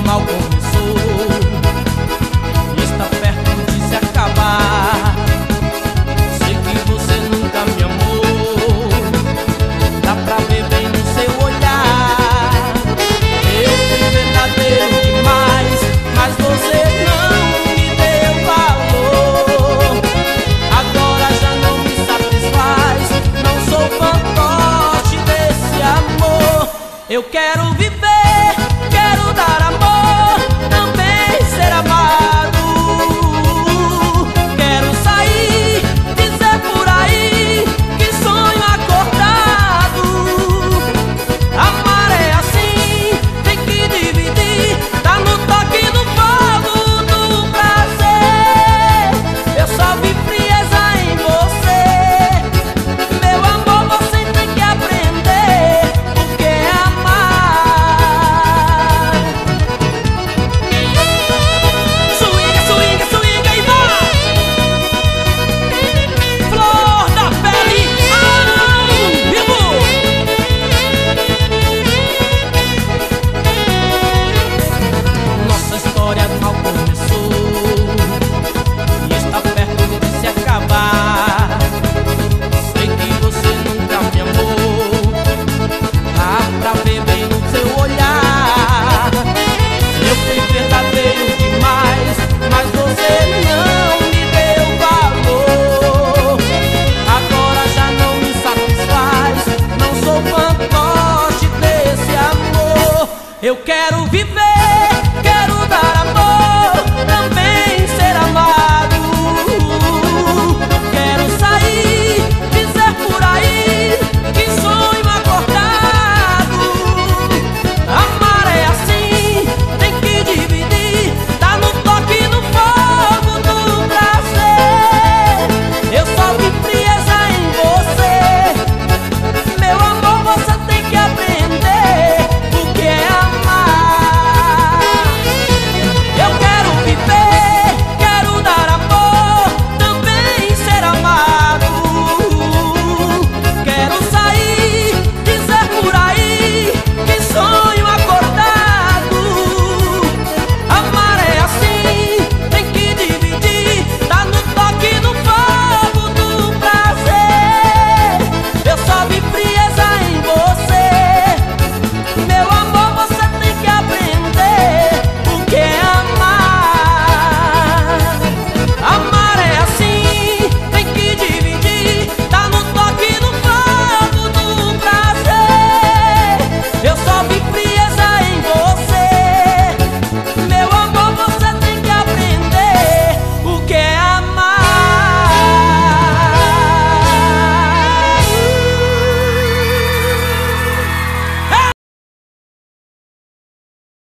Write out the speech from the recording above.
mal começou e está perto de se acabar. Sei que você nunca me amou, dá pra ver bem no seu olhar. Eu fui verdadeiro demais, mas você não me deu valor. Agora já não me satisfaz, não sou fantoche desse amor. Eu quero viver, quero dar amor, também ser amado. Quero sair, dizer por aí que sonho acordado. Amar é assim, tem que dividir, tá no toque do fogo do prazer. Eu só vi frieza em você, meu amor, você tem que aprender o que é amar. Swinga, swinga, swinga e vai! Flor da pele ao vivo! Nossa história mal começou e está perto de se acabar. Sei que você nunca me amou, dá pra ver bem no seu olhar. Eu fui verdadeiro demais, mas você não me deu valor. Agora já não me satisfaz, não sou fantoche desse amor. Eu quero viver, quero dar amor.